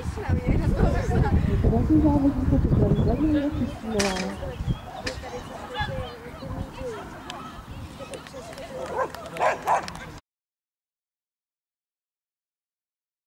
Teraz nie miała być wysoki, ale nie jakiś no.